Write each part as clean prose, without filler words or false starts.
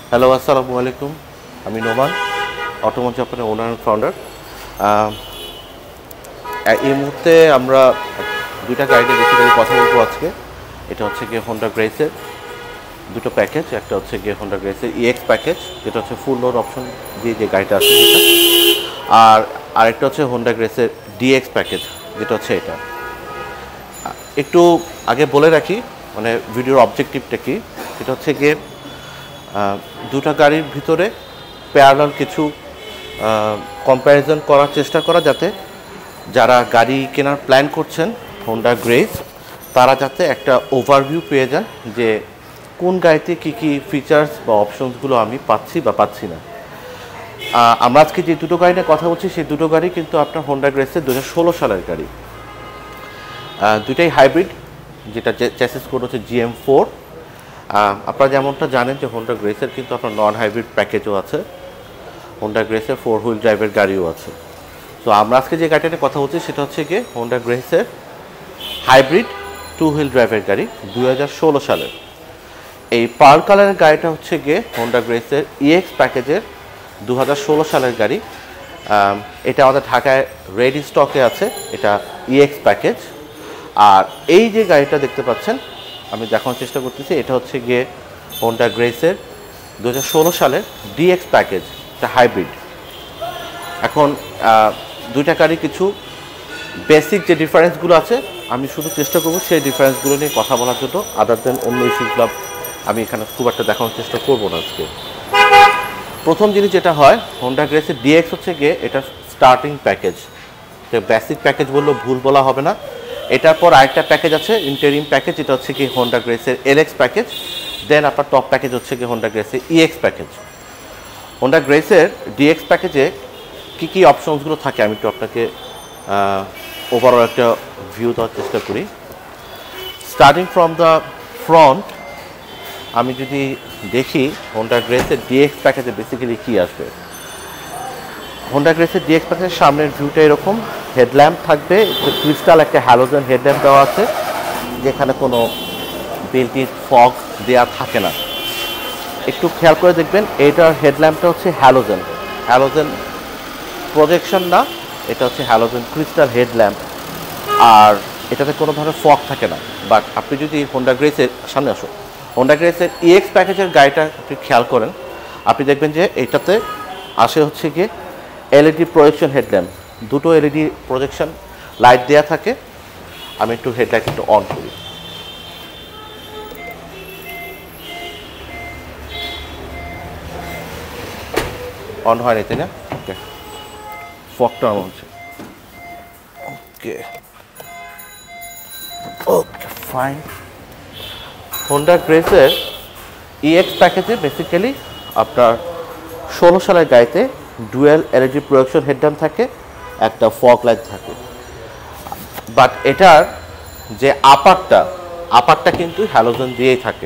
Hello, আসসালামু আলাইকুম। আমি নোমান, অটোমোটিভ জাপানের ওনার অ্যান্ড ফাউন্ডার। এই মুহূর্তে আমরা দুইটা গাড়িতে বেসিক্যালি কথা বলবো আজকে। এটা হচ্ছে গিয়ে হোন্ডা গ্রেসের দুটো প্যাকেজ। একটা হচ্ছে গিয়ে হোন্ডা গ্রেসের ইএক্স প্যাকেজ, যেটা হচ্ছে ফুল লোড অপশন দিয়ে যে গাড়িটা আছে সেটা, আর আরেকটা হচ্ছে হোন্ডা গ্রেসের ডিএক্স প্যাকেজ, যেটা হচ্ছে এটা। একটু আগে বলে রাখি মানে ভিডিওর অবজেক্টিভটা কি। এটা হচ্ছে গিয়ে দুটা গাড়ির ভিতরে প্যারালাল কিছু কম্প্যারিজন করার চেষ্টা করা, যাতে যারা গাড়ি কেনার প্ল্যান করছেন হোন্ডা গ্রেস, তারা যাতে একটা ওভারভিউ পেয়ে যান যে কোন গাড়িতে কী কী ফিচার্স বা অপশনসগুলো আমি পাচ্ছি বা পাচ্ছি না। আমরা আজকে যে দুটো গাড়ি নিয়ে কথা বলছি, সেই দুটো গাড়ি কিন্তু আপনার হোন্ডা গ্রেসের 2016 সালের গাড়ি। দুটাই হাইব্রিড, যেটা চ্যাসিস কোড হচ্ছে GM4। আপনারা যেমনটা জানেন যে হোন্ডা গ্রেসের কিন্তু আপনার নন হাইব্রিড প্যাকেজও আছে, হোন্ডা গ্রেসের 4 হুইল ড্রাইভের গাড়িও আছে। তো আমরা আজকে যে গাড়িটা নিয়ে কথা বলছি সেটা হচ্ছে গিয়ে হোন্ডা গ্রেসের হাইব্রিড 2 হুইল ড্রাইভের গাড়ি 2016 সালের। এই পার্ল কালারের গাড়িটা হচ্ছে গিয়ে হোন্ডা গ্রেসের ইএক্স প্যাকেজের 2016 সালের গাড়ি। এটা আমাদের ঢাকায় রেডি স্টকে আছে, এটা ইএক্স প্যাকেজ। আর এই যে গাড়িটা দেখতে পাচ্ছেন, আমি দেখানোর চেষ্টা করতেছি, এটা হচ্ছে গিয়ে হোন্ডা গ্রেসের 2016 সালের ডিএক্স প্যাকেজ, এটা হাইব্রিড। এখন দুইটা গাড়ি কিছু বেসিক যে ডিফারেন্সগুলো আছে, আমি শুধু চেষ্টা করব সেই ডিফারেন্সগুলো নিয়ে কথা বলার জন্য। আদার দেন অন্য ইস্যুগুলো আমি এখানে খুব একটা দেখানোর চেষ্টা করবো না আজকে। প্রথম জিনিস যেটা হয়, হোন্ডা গ্রেসের ডিএক্স হচ্ছে গিয়ে এটা স্টার্টিং প্যাকেজ, বেসিক প্যাকেজ বললেও ভুল বলা হবে না। এটার পর আরেকটা প্যাকেজ আছে ইন্টারিম প্যাকেজ, এটা হচ্ছে কি হোন্ডা গ্রেসের এলএক্স প্যাকেজ। দেন আপনার টপ প্যাকেজ হচ্ছে কি হোন্ডা গ্রেসের ইএক্স প্যাকেজ। হোন্ডা গ্রেসের ডিএক্স প্যাকেজে কী কী অপশনসগুলো থাকে আমি একটু আপনাকে ওভারঅল একটা ভিউ দেওয়ার চেষ্টা করি। স্টার্টিং ফ্রম দ্য ফ্রন্ট আমি যদি দেখি হোন্ডা গ্রেসের ডিএক্স প্যাকেজে বেসিক্যালি কী আসবে। হোন্ডা গ্রেসের ডিএক্স প্যাকেজের সামনের ভিউটা এরকম, হেডল্যাম্প থাকবে, ক্রিস্টাল একটা হ্যালোজেন হেডল্যাম্প দেওয়া আছে, যেখানে কোনো বেল্টির ফগ দেওয়া থাকে না। একটু খেয়াল করে দেখবেন, এইটার হেডল্যাম্পটা হচ্ছে হ্যালোজেন প্রজেকশন না, এটা হচ্ছে হ্যালোজেন ক্রিস্টাল হেডল্যাম্প। আর এটাতে কোনো ধরনের ফগ থাকে না। বাট আপনি যদি হোন্ডা গ্রেসের সামনে আসুন, হোন্ডা গ্রেসের ইএক্স প্যাকেজের গাড়িটা আপনি খেয়াল করেন, আপনি দেখবেন যে এটাতে আসে হচ্ছে গিয়ে এলইডি প্রজেকশন হেডল্যাম্প, দুটো এলইডি প্রজেকশন লাইট দেওয়া থাকে। আমি একটু হেডলাইট একটু অন করি। অন হয়নি তাই না? ওকে, ফগটা অন হচ্ছে। Okay okay fine. হোন্ডা গ্রেসের ইএক্স প্যাকেজে বেসিক্যালি আপনার 16 সালের গাড়িতে ডুয়েল এলইডি প্রজেকশন হেডল্যাম্প থাকে, একটা ফগ লাইট থাকে। বাট এটার যে আপারটা কিন্তু হ্যালোজেন দিয়েই থাকে।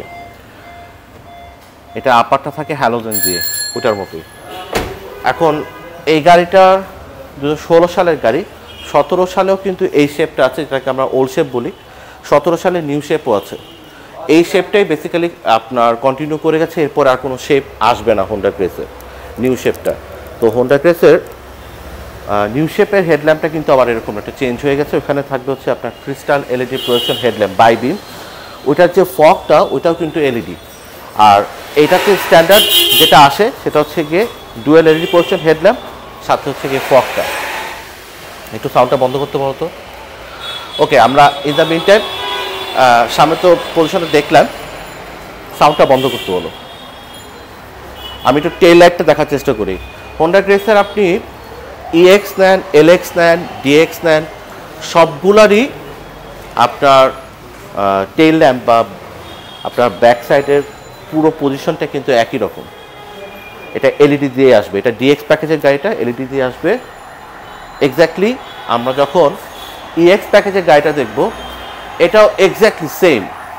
এটা আপারটা থাকে হ্যালোজেন দিয়ে, ওটার মতোই। এখন এই গাড়িটার 2016 সালের গাড়ি, 17 সালেও কিন্তু এই শেপটা আছে, যেটাকে আমরা ওল্ড শেপ বলি। 17 সালে নিউ শেপও আছে। এই শেপটাই বেসিক্যালি আপনার কন্টিনিউ করে গেছে, এরপর আর কোনো শেপ আসবে না হোন্ডা গ্রেসের নিউ শেপটা। তো হোন্ডা গ্রেসের নিউ শেপের হেডল্যাম্পটা কিন্তু আবার এরকম একটা চেঞ্জ হয়ে গেছে। ওখানে থাকবে হচ্ছে আপনার crystal LED projection headlamp bi beam. ওইটার যে ফগটা ওইটাও কিন্তু এলইডি। আর এইটাতে স্ট্যান্ডার্ড যেটা আসে সেটা হচ্ছে গিয়ে ডুয়েল এলইডি প্রজেকশন হেডল্যাম্প, সাথে হচ্ছে গিয়ে ফগটা। একটু সাউন্ডটা বন্ধ করতে পারো তো। ওকে, আমরা ইন দ্য মিন টাইম সামনে তো পজিশনে দেখলাম, সাউন্ডটা বন্ধ করতে বলো। আমি একটু টেল লাইটটা দেখার চেষ্টা করি। হোন্ডা গ্রেসের আপনি ইএক্স নেন, এলএক্স নেন, ডিএক্স নেন, সবগুলারই আপনার টেইল ল্যাম্প বা আপনার ব্যাক সাইডের পুরো পজিশনটা কিন্তু একই রকম। এটা এলইডি দিয়ে আসবে। এটা ডিএক্স প্যাকেজের গাড়িটা এলইডি দিয়ে আসবে। এক্স্যাক্টলি আমরা যখন ইএক্স প্যাকেজের গাড়িটা দেখব, এটাও এক্স্যাক্টলি সেম।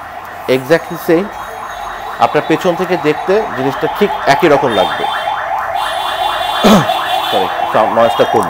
আপনার পেছন থেকে দেখতে জিনিসটা ঠিক একই রকম লাগবে। সরি, নয়েজটা কম।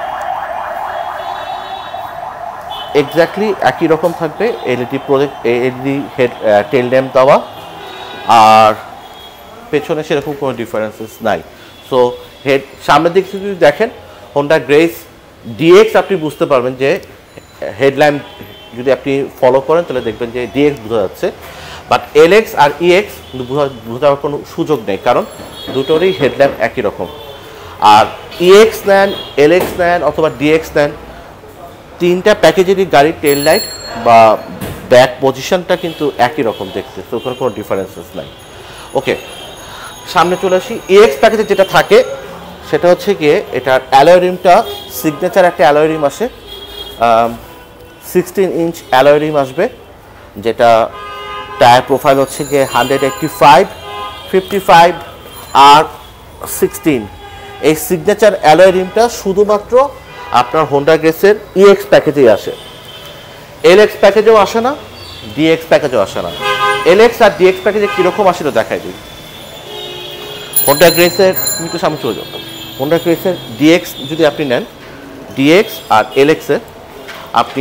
এক্স্যাক্টলি একই রকম থাকবে, এলইডি হেড টেল ল্যাম্প দেওয়া। আর পেছনে সেরকম কোনো ডিফারেন্সেস নাই। সো সামনের দিক থেকে যদি দেখেন হোন্ডা গ্রেস ডিএক্স আপনি বুঝতে পারবেন যে হেডল্যাম্প যদি আপনি ফলো করেন তাহলে দেখবেন যে ডিএক্স বোঝা যাচ্ছে, বাট এলএক্স আর ইএক্স বোঝার কোনো সুযোগ নেই, কারণ দুটোরই হেডল্যাম্প একই রকম। আর ইএক্স নেন, এলএক্স নেন অথবা ডিএক্স নেন, তিনটা প্যাকেজেরই গাড়ির টেল লাইট বা ব্যাক পজিশনটা কিন্তু একই রকম দেখতে, তো ওখানে কোনো ডিফারেন্সেস নাই। ওকে, সামনে চলে আসি। ইএক্স প্যাকেজে যেটা থাকে সেটা হচ্ছে গিয়ে এটার অ্যালয় রিমটা সিগনেচার একটা অ্যালয় রিম আসে, 16 ইঞ্চ অ্যালয় রিম আসবে, যেটা টায়ার প্রোফাইল হচ্ছে গিয়ে 185, 55 আর 16। এই সিগনেচার অ্যালয় রিমটা শুধুমাত্র আপনার হোন্ডা গ্রেসের ইএক্স প্যাকেজেই আসে, এলএক্স প্যাকেজেও আসে না, ডিএক্স প্যাকেজেও আসে না। এলএক্স আর ডিএক্স প্যাকেজে কীরকম আসে তো দেখাই দিই। হোন্ডা গ্রেসের একটু সামনে চলে যাও, হোন্ডা গ্রেসের ডিএক্স যদি আপনি নেন, ডিএক্স আর এলএক্সের আপনি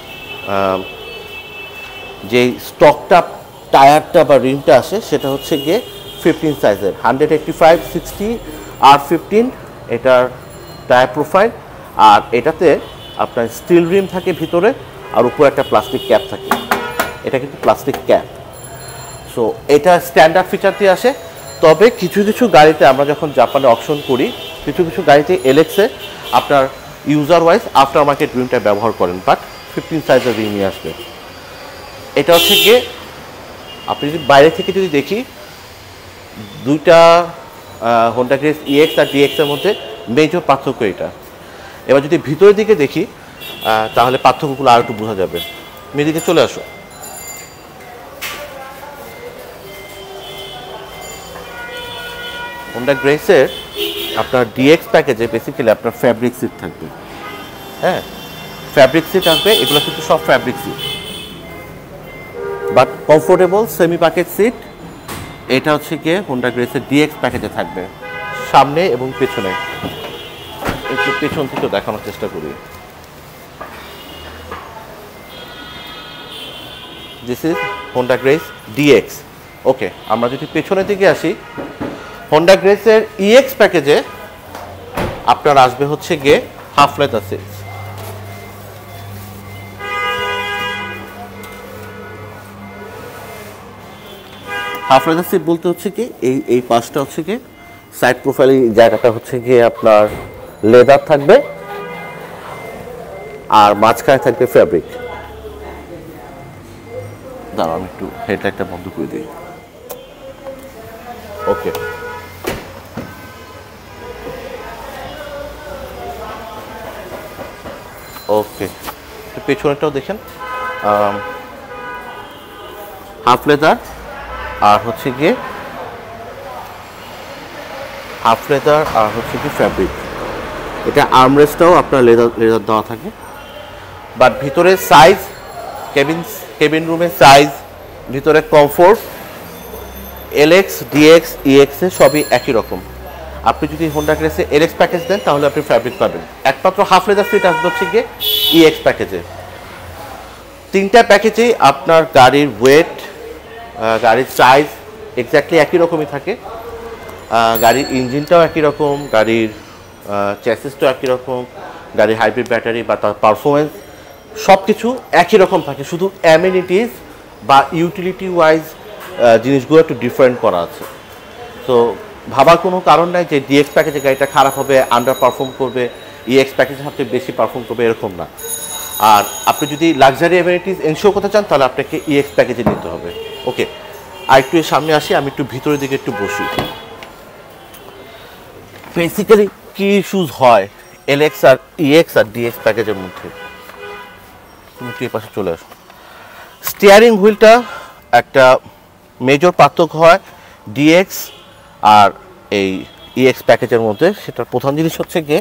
যে স্টকটা টায়ারটা বা রিমটা আসে সেটা হচ্ছে গিয়ে 15 সাইজের, 185, 60 আর 15 এটার টায়ার প্রোফাইল। আর এটাতে আপনার স্টিল রিম থাকে ভিতরে, আর উপরে একটা প্লাস্টিক ক্যাপ থাকে, এটা কিন্তু প্লাস্টিক ক্যাপ। সো এটা স্ট্যান্ডার্ড ফিচার দিয়ে আসে। তবে কিছু কিছু গাড়িতে আমরা যখন জাপানে অপশন করি, কিছু কিছু গাড়িতে এলএক্সে আপনার ইউজার ওয়াইজ আফটার মার্কেট রিমটা ব্যবহার করেন, বাট 15 সাইজের রিমই আসবে। এটা হচ্ছে গিয়ে আপনি যদি বাইরে থেকে যদি দেখি, দুইটা হোন্ডা গ্রেস ইএক্স আর ডিএক্সের মধ্যে মেজর পার্থক্য এটা। এবার যদি ভিতরের দিকে দেখি তাহলে পার্থক্যগুলো আর একটু বোঝা যাবে। মেয়েদিকে চলে আসো। হোন্ডা গ্রেসের আপনার ডিএক্স প্যাকেজে বেসিক্যালি আপনার ফ্যাব্রিক সিট থাকবে, হ্যাঁ ফ্যাব্রিক সিট আসবে, এগুলো কিন্তু সব fabric seat, but comfortable semi package seat. এটা হচ্ছে গিয়ে হোন্ডা গ্রেসের ডিএক্স প্যাকেজে থাকবে, সামনে এবং পেছনে। একটু পেছন থেকে দেখানোর চেষ্টা করি। This is Honda Grace DX. Okay, আমরা যদি পেছনের দিকে আসি, হোন্ডা গ্রেসের ইএক্স প্যাকেজে আপনার আসবে হচ্ছে গিয়ে half leather seat. Half leather seat বলতে হচ্ছে কি এই পাশটা হচ্ছে কি সাইড প্রোফাইল জায়গাটা হচ্ছে গিয়ে আপনার লেদার থাকবে, আর মাঝখানে থাকবে ফ্যাব্রিক। দাঁড়াও আমি একটু হেডলাইটটা বন্ধ করে দিই। ওকে, ওকে, পেছনেরটাও দেখেন হাফ লেদার, আর হচ্ছে গিয়ে হাফ লেদার আর হচ্ছে কি ফ্যাব্রিক। এটা আর্মরেস্টটাও আপনার লেদার দেওয়া থাকে, বাট ভিতরে সাইজ, কেবিন রুমের সাইজ, ভিতরে কমফোর্ট এলএক্স ডিএক্স ইএক্স এ সবই একই রকম। আপনি যদি হোন্ডা গ্রেসে এলএক্স প্যাকেজ দেন তাহলে আপনি ফ্যাব্রিক পাবেন। একমাত্র হাফ লেদার সিট আসবে হচ্ছে গিয়ে ইএক্স প্যাকেজে। তিনটা প্যাকেজেই আপনার গাড়ির ওয়েট, গাড়ির সাইজ এক্স্যাক্টলি একই রকমই থাকে, গাড়ির ইঞ্জিনটাও একই রকম, গাড়ির চ্যাসিসটাও একই রকম, গাড়ির হাইব্রিড ব্যাটারি বা তার পারফরমেন্স সব কিছু একই রকম থাকে, শুধু অ্যামিনিটিস বা ইউটিলিটি ওয়াইজ জিনিসগুলো একটু ডিফারেন্ট করা আছে। তো ভাবার কোনো কারণ নাই যে ডিএক্স প্যাকেজে গাড়িটা খারাপ হবে, আন্ডার পারফর্ম করবে, ইএক্স প্যাকেজে সবচেয়ে বেশি পারফর্ম করবে, এরকম না। আর আপনি যদি লাক্সারি অ্যামিনিটিস এনশিওর করতে চান তাহলে আপনাকে ইএক্স প্যাকেজে নিতে হবে। ওকে, আর একটু সামনে আসি, আমি একটু ভিতরের দিকে একটু বসি। বেসিক্যালি কি ইস্যুজ হয় এলএক্স আর ইএক্স আর ডিএক্স প্যাকেজের মধ্যে? তুমি একটু এই পাশে চলে আসো। স্টিয়ারিং হুইলটা একটা মেজর পার্থক্য হয় ডিএক্স আর এই ইএক্স প্যাকেজের মধ্যে। সেটার প্রধান জিনিস হচ্ছে গিয়ে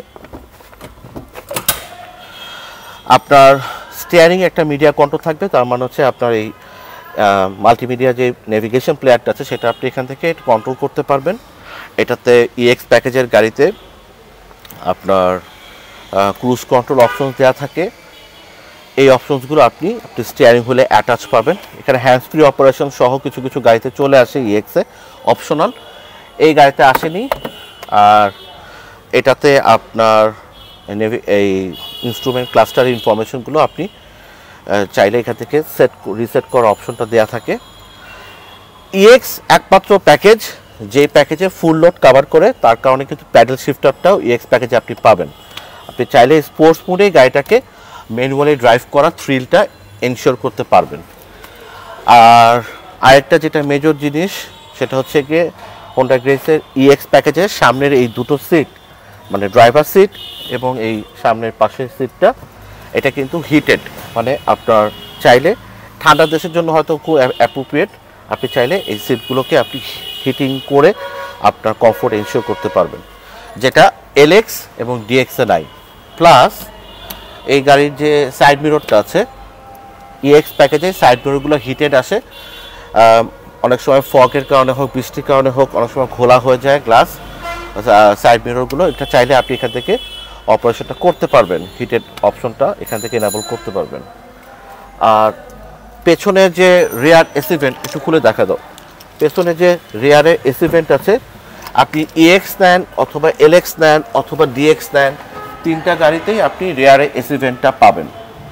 আপনার স্টিয়ারিং একটা মিডিয়া কন্ট্রোল থাকবে, তার মানে হচ্ছে আপনার এই মাল্টিমিডিয়া যে নেভিগেশন প্লেয়ারটা আছে সেটা আপনি এখান থেকে কন্ট্রোল করতে পারবেন। এটাতে ইএক্স প্যাকেজের গাড়িতে আপনার ক্রুজ কন্ট্রোল অপশনস দেওয়া থাকে, এই অপশনসগুলো আপনি স্টিয়ারিং হুইলে অ্যাটাচ পাবেন। এখানে হ্যান্ডস ফ্রি অপারেশন সহ কিছু কিছু গাড়িতে চলে আসে ইএক্সে অপশনাল, এই গাড়িতে আসেনি। আর এটাতে আপনার এই ইনস্ট্রুমেন্ট ক্লাস্টার ইনফরমেশনগুলো আপনি চাইলে এখান থেকে রিসেট করার অপশনটা দেওয়া থাকে। ইএক্স একমাত্র প্যাকেজ যে প্যাকেজে ফুল লোড কভার করে, তার কারণে কিন্তু প্যাডেল শিফটারটাও ইএক্স প্যাকেজে আপনি পাবেন। আপনি চাইলে স্পোর্টস মোডে গাড়িটাকে ম্যানুয়ালি ড্রাইভ করা থ্রিলটা এনশিওর করতে পারবেন। আর আরেকটা যেটা মেজর জিনিস সেটা হচ্ছে গিয়ে হোন্ডা গ্রেসের ইএক্স প্যাকেজের সামনের এই দুটো সিট, মানে ড্রাইভার সিট এবং এই সামনের পাশের সিটটা, এটা কিন্তু হিটেড, মানে আপনার চাইলে ঠান্ডা দেশের জন্য হয়তো খুব অ্যাপ্রোপ্রিয়েট। আপনি চাইলে এই সিটগুলোকে আপনি হিটিং করে আপনার কমফোর্ট এনশিওর করতে পারবেন, যেটা এলএক্স এবং ডিএক্সে নাই। প্লাস এই গাড়ির যে সাইড মিররটা আছে, ইএক্স প্যাকেজে সাইড মিররগুলো হিটেড আসে। অনেক সময় ফগের কারণে হোক, বৃষ্টির কারণে হোক, অনেক সময় ঘোলা হয়ে যায় গ্লাস সাইড মিররগুলো। এটা চাইলে আপনি এখান থেকে অপারেশনটা করতে পারবেন, হিটেড অপশনটা এখান থেকে এনাবল করতে পারবেন। আর পেছনের যে রেয়ার এসি ভেন্ট একটু খুলে দেখা দাও। পেছনে যে রেয়ারে এসি ভেন্ট আছে, আপনি ইএক্স নেন অথবা এলএক্স নেন অথবা ডিএক্স নেন, তিনটা গাড়িতেই আপনি রেয়ারে এসি ভেন্টটা পাবেন।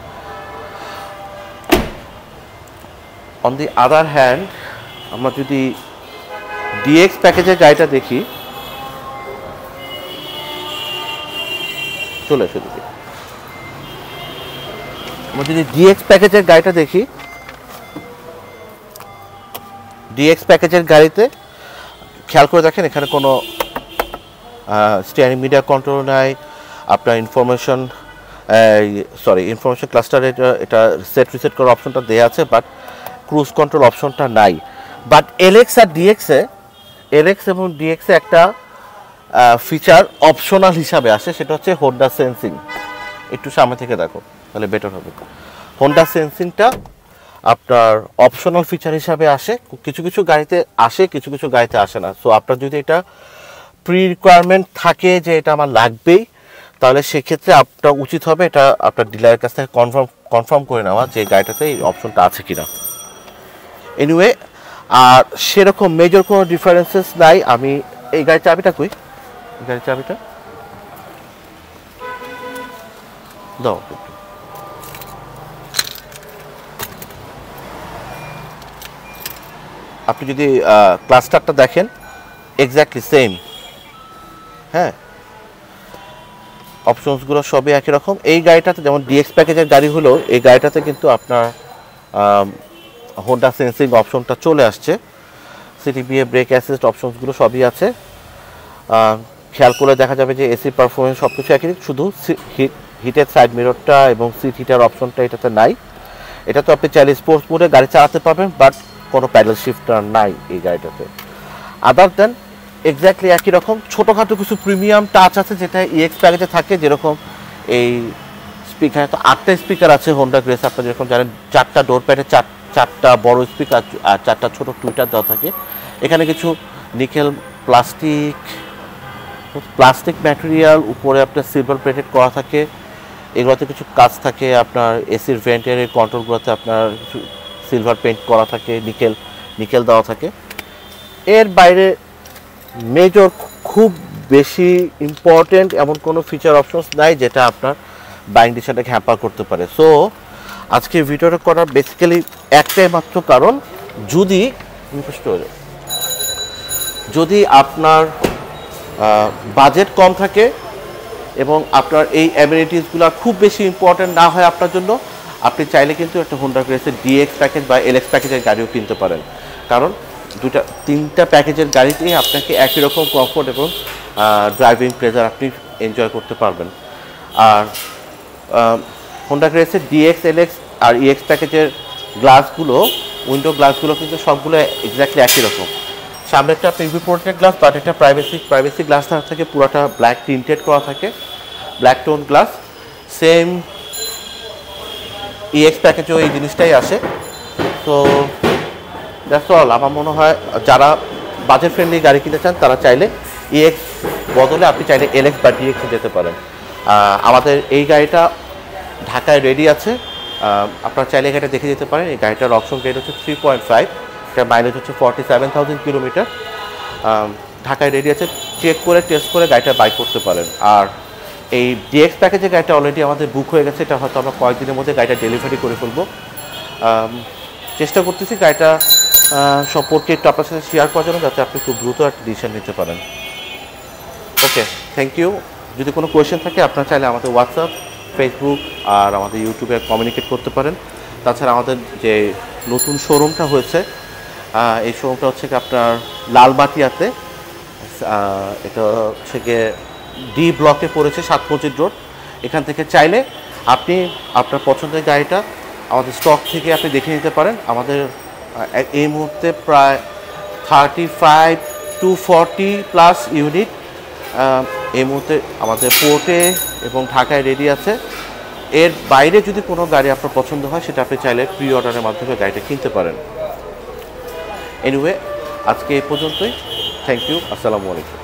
অন দি আদার হ্যান্ড, আমরা যদি ডিএক্স প্যাকেজের গাড়িটা দেখি, চলে এসে দেখি, আমরা যদি ডিএক্স প্যাকেজের গাড়িটা দেখি, ডিএক্স প্যাকেজের গাড়িতে খেয়াল করে দেখেন এখানে কোনো স্টিয়ারিং মিডিয়া কন্ট্রোল নাই। আপনার ইনফরমেশন ক্লাস্টারে এটা সেট রিসেট করার অপশনটা দেওয়া আছে, বাট ক্রুজ কন্ট্রোল অপশনটা নাই। বাট এলএক্স আর ডিএক্সে, এলএক্স এবং ডিএক্সে একটা ফিচার অপশনাল হিসাবে আসে, সেটা হচ্ছে হোন্ডা সেন্সিং। একটু সামনে থেকে দেখো তাহলে বেটার হবে। হোন্ডা সেন্সিংটা আপনার অপশনাল ফিচার হিসাবে আসে, কিছু কিছু গাড়িতে আসে, কিছু কিছু গাড়িতে আসে না। সো আপনার যদি এটা প্রি রিকোয়ারমেন্ট থাকে যে এটা আমার লাগবেই, তাহলে সেক্ষেত্রে আপনার উচিত হবে এটা আপনার ডিলারের কাছ থেকে কনফার্ম করে নেওয়া যে গাড়িটাতে এই অপশনটা আছে কিনা। এনিওয়ে, আর সেরকম মেজর কোনো ডিফারেন্সেস নাই। আমি এই গাড়ির চাবিটা কই, গাড়ির চাবিটা দাও। আপনি যদি ক্লাস্টারটা দেখেন এক্স্যাক্টলি সেম, হ্যাঁ, অপশনসগুলো সবই একই রকম। এই গাড়িটাতে যেমন ডিএক্স প্যাকেজের গাড়ি হলো, এই গাড়িটাতে কিন্তু আপনার হোন্ডা সেন্সিং অপশনটা চলে আসছে। সিটিবিএ ব্রেক অ্যাসিস্ট অপশনসগুলো সবই আছে। খেয়াল করে দেখা যাবে যে এসি পারফরমেন্স সব কিছু একই, শুধু হিটেড সাইড মিররটা এবং সিট হিটার অপশনটা এটাতে নাই। এটা তো আপনি চাইলে স্পোর্টস মোডে গাড়ি চালাতে পারবেন, বাট কোনো প্যাডেল শিফটার নাই এই গাড়িটাতে। আদার দেন এক্স্যাক্টলি একই রকম, ছোটোখাটো কিছু প্রিমিয়াম টাচ আছে যেটা ইএক্স প্যাকেজে থাকে। যেরকম এই স্পিকার, তো 8টা স্পিকার আছে হোন্ডা গ্রেস, আপনারা যেরকম জানেন 4টা ডোর প্যাডে 4টা বড় স্পিকার আর 4টা ছোটো টুইটার দেওয়া থাকে। এখানে কিছু নিকেল প্লাস্টিক ম্যাটেরিয়াল, উপরে আপনার সিলভার প্লেটেড করা থাকে। এগুলোতে কিছু কাজ থাকে, আপনার এসির ভেন্টিলেটরের কন্ট্রোলগুলোতে আপনার কিছু সিলভার পেইন্ট করা থাকে, নিকেল দেওয়া থাকে। এর বাইরে মেজর খুব বেশি ইম্পর্টেন্ট এমন কোনো ফিচার অপশনস নাই যেটা আপনার বাইং ডিসিশনটাকে হ্যাম্পার করতে পারে। সো আজকে ভিডিওটা করার বেসিক্যালি একটাই মাত্র কারণ, যদি আপনার বাজেট কম থাকে এবং আপনার এই অ্যামিনিটিসগুলো খুব বেশি ইম্পর্টেন্ট না হয় আপনার জন্য, আপনি চাইলে কিন্তু একটা হোন্ডা গ্রেসের ডিএক্স প্যাকেজ বা এলএক্স প্যাকেজের গাড়িও কিনতে পারেন। কারণ তিনটা প্যাকেজের গাড়িতেই আপনাকে একই রকম কমফোর্ট এবং ড্রাইভিং প্লেজার আপনি এনজয় করতে পারবেন। আর হোন্ডা গ্রেসের ডিএক্স, এলএক্স আর ইএক্স প্যাকেজের গ্লাসগুলো, উইন্ডো গ্লাসগুলো কিন্তু সবগুলো এক্স্যাক্টলি একই রকম। সামনে একটা পিভি প্রোটেক্টেড গ্লাস, বাট একটা প্রাইভেসি গ্লাস থাকে, পুরোটা ব্ল্যাক টিন্টেড করা থাকে, black tone glass. Same EX প্যাকেজেও এই জিনিসটাই আসে। তো দ্যাটস অল। আমার মনে হয় যারা বাজেট ফ্রেন্ডলি গাড়ি কিনতে চান তারা চাইলে ইএক্স বদলে আপনি চাইলে এলএক্স বা ডিএক্সে যেতে পারেন। আমাদের এই গাড়িটা ঢাকায় রেডি আছে, আপনারা চাইলে গাড়িটা দেখে যেতে পারেন। এই গাড়িটার অপশন রেট হচ্ছে 3.5, এটার মাইলেজ হচ্ছে 47,000 কিলোমিটার। ঢাকায় রেডি আছে, চেক করে টেস্ট করে গাড়িটা বাই করতে পারেন। আর এই ডিএক্স প্যাকেজে গাড়িটা অলরেডি আমাদের বুক হয়ে গেছে, এটা হয়তো আমরা কয়েকদিনের মধ্যে গাড়িটা ডেলিভারি করে ফেলবো। চেষ্টা করতেছি গাড়িটা সম্পর্কে একটু আপনার সাথে শেয়ার করার জন্য, যাতে আপনি খুব দ্রুত একটা ডিসিশন নিতে পারেন। Okay, thank you. যদি কোনো কোয়েশ্চেন থাকে আপনারা চাইলে আমাদের হোয়াটসঅ্যাপ, ফেসবুক আর আমাদের ইউটিউবে কমিউনিকেট করতে পারেন। তাছাড়া আমাদের যে নতুন শোরুমটা হয়েছে, এই শোরুমটা হচ্ছে কি আপনার লালবাটিয়াতে, এটা হচ্ছে গিয়ে ডি ব্লকে পড়েছে, 7 মসজিদ রোড। এখান থেকে চাইলে আপনি আপনার পছন্দের গাড়িটা আমাদের স্টক থেকে আপনি দেখে নিতে পারেন। আমাদের এই মুহূর্তে প্রায় 35 to 40+ ইউনিট এই মুহূর্তে আমাদের পোর্টে এবং ঢাকায় রেডি আছে। এর বাইরে যদি কোনো গাড়ি আপনার পছন্দ হয়, সেটা আপনি চাইলে প্রি অর্ডারের মাধ্যমে গাড়িটা কিনতে পারেন। এনিওয়ে, আজকে এই পর্যন্তই। Thank you. আসসালামু আলাইকুম।